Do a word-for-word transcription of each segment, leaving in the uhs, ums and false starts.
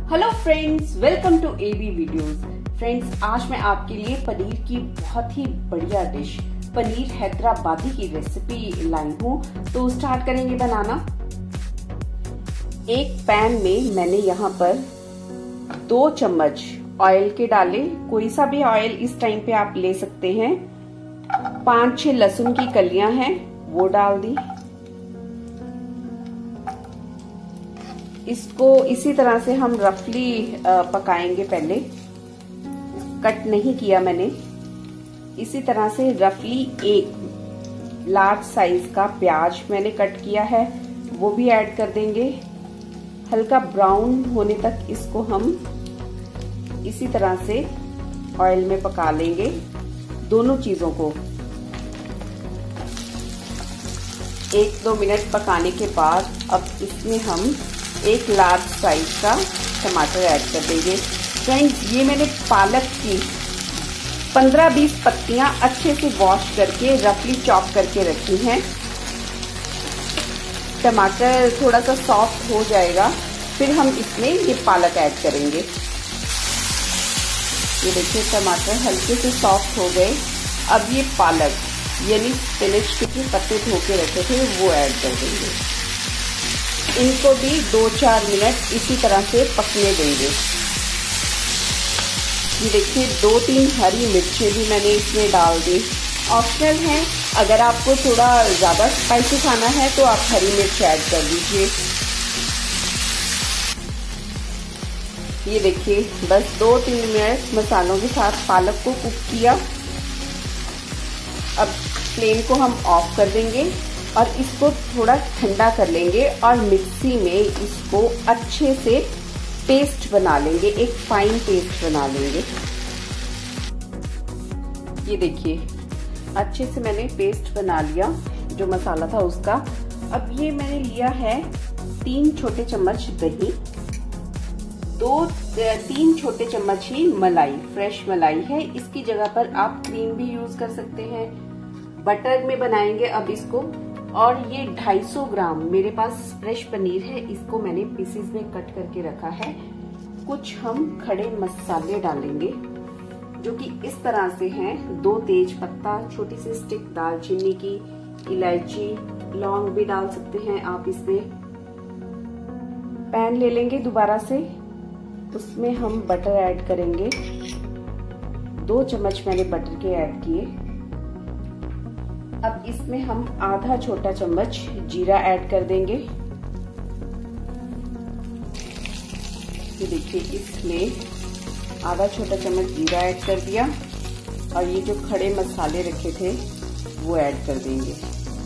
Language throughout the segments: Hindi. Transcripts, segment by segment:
Hello friends, welcome to AB videos. Friends, आज मैं आपके लिए पनीर की बहुत ही बढ़िया डिश पनीर हैदराबादी की रेसिपी लाई हूँ। तो स्टार्ट करेंगे बनाना। एक पैन में मैंने यहाँ पर दो चम्मच ऑयल के डाले, कोई सा भी ऑयल इस टाइम पे आप ले सकते हैं। पांच छह लहसुन की कलियां हैं वो डाल दी। इसको इसी तरह से हम रफली पकाएंगे, पहले कट नहीं किया मैंने। इसी तरह से रफली एक लार्ज साइज का प्याज मैंने कट किया है, वो भी ऐड कर देंगे। हल्का ब्राउन होने तक इसको हम इसी तरह से ऑयल में पका लेंगे, दोनों चीजों को। एक दो मिनट पकाने के बाद अब इसमें हम एक लार्ज साइज का टमाटर ऐड कर देंगे। फ्रेंड्स, ये मैंने पालक की पंद्रह बीस पत्तियां अच्छे से वॉश करके रफली चॉप करके रखी हैं। टमाटर थोड़ा सा सॉफ्ट हो जाएगा, फिर हम इसमें ये पालक ऐड करेंगे। ये देखिए, टमाटर हल्के से सॉफ्ट हो गए। अब ये पालक यानी स्पिनच के पत्ते धो के रखे थे वो ऐड कर देंगे। इनको भी दो चार मिनट इसी तरह से पकने देंगे। ये देखिए, दो तीन हरी मिर्चें भी मैंने इसमें डाल दी। ऑप्शनल है, अगर आपको थोड़ा ज्यादा स्पाइसी खाना है तो आप हरी मिर्च ऐड कर दीजिए। ये देखिए, बस दो तीन मिनट मसालों के साथ पालक को कुक किया। अब फ्लेम को हम ऑफ कर देंगे और इसको थोड़ा ठंडा कर लेंगे और मिक्सी में इसको अच्छे से पेस्ट बना लेंगे, एक फाइन पेस्ट बना लेंगे। ये देखिए, अच्छे से मैंने पेस्ट बना लिया जो मसाला था उसका। अब ये मैंने लिया है तीन छोटे चम्मच दही, दो तीन छोटे चम्मच ही मलाई, फ्रेश मलाई है। इसकी जगह पर आप क्रीम भी यूज कर सकते हैं। बटर में बनाएंगे अब इसको। और ये दो सौ पचास ग्राम मेरे पास फ्रेश पनीर है, इसको मैंने पीसेस में कट करके रखा है। कुछ हम खड़े मसाले डालेंगे जो कि इस तरह से हैं। दो तेज पत्ता, छोटी सी स्टिक दालचीनी की, इलायची, लौंग भी डाल सकते हैं आप इसमें। पैन ले लेंगे दोबारा से, उसमें हम बटर ऐड करेंगे। दो चम्मच मैंने बटर के ऐड किए। अब इसमें हम आधा छोटा चम्मच जीरा ऐड कर देंगे। ये देखिए, इसमें आधा छोटा चम्मच जीरा ऐड कर दिया और ये जो खड़े मसाले रखे थे वो ऐड कर देंगे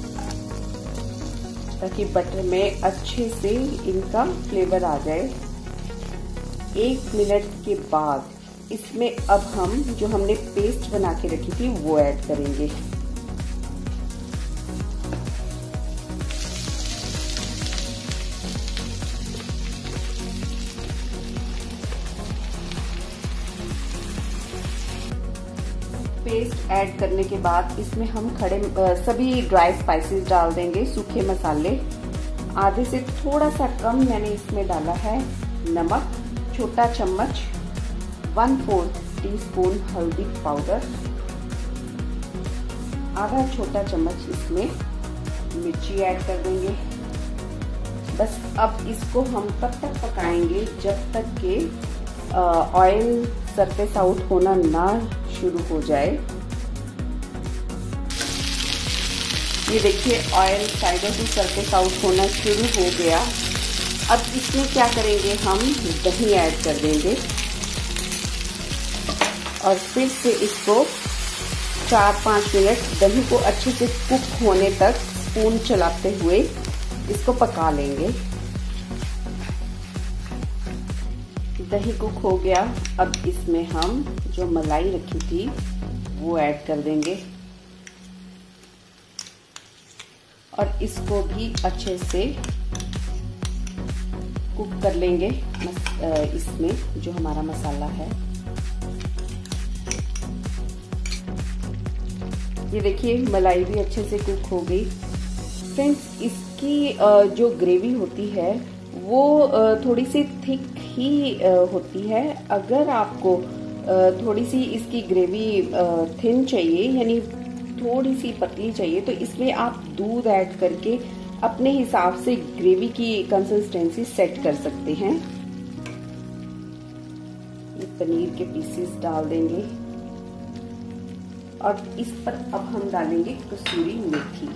ताकि बटर में अच्छे से इनका फ्लेवर आ जाए। एक मिनट के बाद इसमें अब हम जो हमने पेस्ट बना के रखी थी वो ऐड करेंगे। पेस्ट ऐड करने के बाद इसमें हम खड़े सभी ड्राई स्पाइसेस डाल देंगे, सूखे मसाले। आधे से थोड़ा सा कम मैंने इसमें डाला है नमक, छोटा चम्मच, वन फोर्थ टी स्पून हल्दी पाउडर, आधा छोटा चम्मच इसमें मिर्ची ऐड कर देंगे। बस अब इसको हम तब तक पकाएंगे जब तक के ऑयल सरफेस आउट होना ना शुरू हो जाए। ये देखिए, ऑयल साइडों से सरफेस आउट होना शुरू हो गया। अब इसमें क्या करेंगे, हम दही ऐड कर देंगे और फिर से इसको चार पांच मिनट दही को अच्छे से कुक होने तक स्पून चलाते हुए इसको पका लेंगे। दही कुक हो गया। अब इसमें हम जो मलाई रखी थी वो ऐड कर देंगे और इसको भी अच्छे से कुक कर लेंगे इसमें जो हमारा मसाला है। ये देखिए, मलाई भी अच्छे से कुक हो गई। फ्रेंड्स, इसकी जो ग्रेवी होती है वो थोड़ी सी थिक ही होती है। अगर आपको थोड़ी सी इसकी ग्रेवी थिन चाहिए, यानी थोड़ी सी पतली चाहिए, तो इसमें आप दूध ऐड करके अपने हिसाब से ग्रेवी की कंसिस्टेंसी सेट कर सकते हैं। ये पनीर के पीसेस डाल देंगे और इस पर अब हम डालेंगे कसूरी मेथी।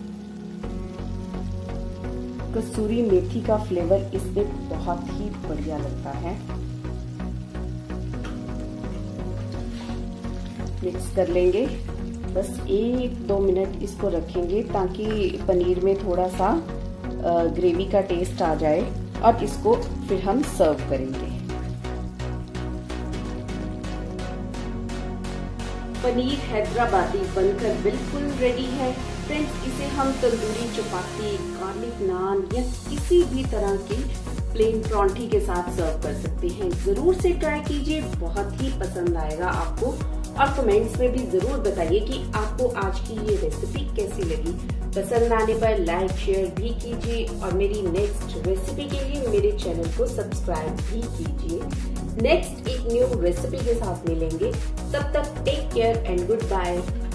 कसूरी मेथी का फ्लेवर इसमें बहुत ही बढ़िया लगता है। मिक्स कर लेंगे, बस एक दो मिनट इसको रखेंगे ताकि पनीर में थोड़ा सा ग्रेवी का टेस्ट आ जाए और इसको फिर हम सर्व करेंगे। पनीर हैदराबादी बनकर बिल्कुल रेडी है फ्रेंड्स। इसे हम तंदूरी चपाती, गार्लिक नान या किसी भी तरह की प्लेन परांठी के साथ सर्व कर सकते हैं। जरूर से ट्राई कीजिए, बहुत ही पसंद आएगा आपको। और कमेंट्स में भी जरूर बताइए कि आपको आज की ये रेसिपी कैसी लगी। पसंद आने पर लाइक शेयर भी कीजिए और मेरी नेक्स्ट रेसिपी के लिए मेरे चैनल को सब्सक्राइब भी कीजिए। नेक्स्ट एक न्यू रेसिपी के साथ मिलेंगे, तब तक take care and good bye.